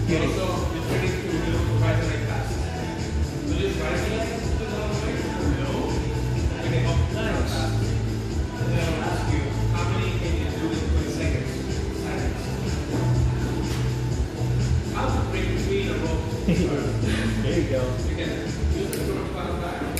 Beauty. Also, it's ready to ride the leg fast. So just ride the leg along the way. No. Okay, Nice. And then I'll ask you, how many can you do in 20 seconds? How to break between a rope? There you go. You can use the short paddle back.